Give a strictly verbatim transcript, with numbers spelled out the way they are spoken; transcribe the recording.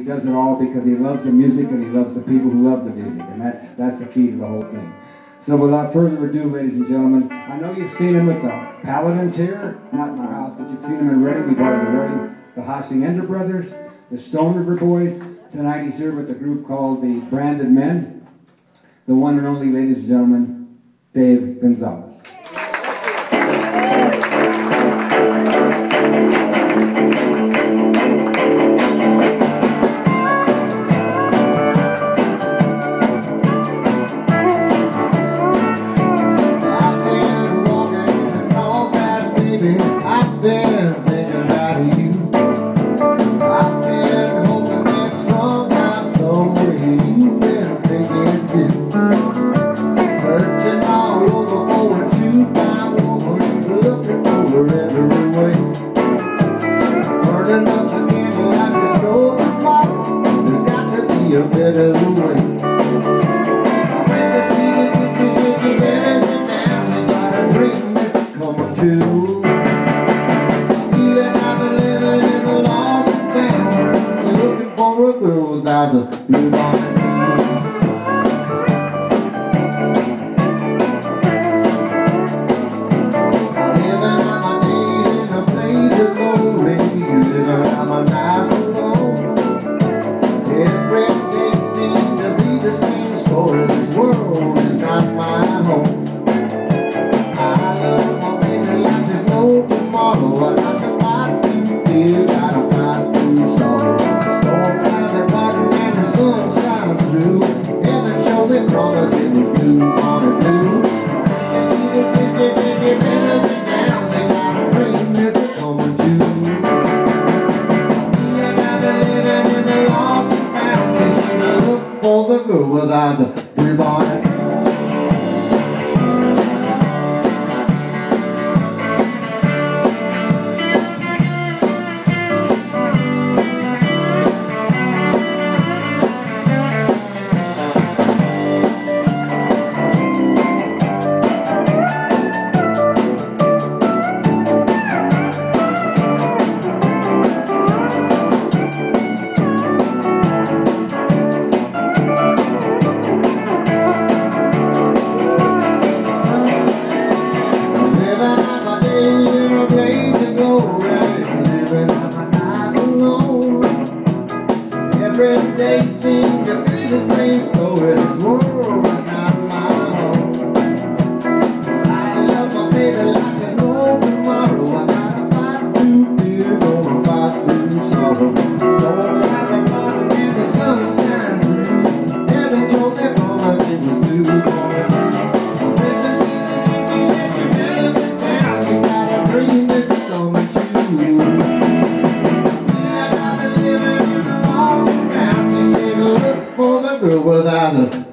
does it all because he loves the music and he loves the people who love the music, and that's that's the key to the whole thing. So without further ado, ladies and gentlemen, I know you've seen him with the Paladins here, not in our house, but you've seen him in Reading. We brought him to Reading. The Hacienda Brothers, the Stone River Boys. Tonight he's here with a group called the Branded Men. The one and only, ladies and gentlemen, Dave Gonzalez. I've been thinking about you. I've been hoping that somehow, somewhere you've been thinking too. Searching all over for a true fine woman, looking for her every way. Burning up the candle like there's no tomorrow. There's got to be a better way. I went to see you, get you, shake your better sit down. You got a dream that's coming true. For a girl without a blue bonnet. Living out my days in a place of glory, living out my nights alone. Every day seems to be the same story. This world is not my home. I love my baby like there's no tomorrow. I like to fight through fear, gotta fight through sorrow. Sun shines through. Heaven showed me promise it would do what it do. You see the gypsies and the better sit down. They got a dream that's coming true. Me and I've been living in the lost and found. She's gonna look for the girl with eyes of blue bonnet. Every day seems to be the same story. This world is not my home. I love my baby like there's no tomorrow. I gotta fight through fear, gonna fight through sorrow. Storms like a bottom and the sun shines through. Heaven told me promise it was due. Riches in the kitchen and you better sit down. You got a dream that's coming true. For the girl with eyes of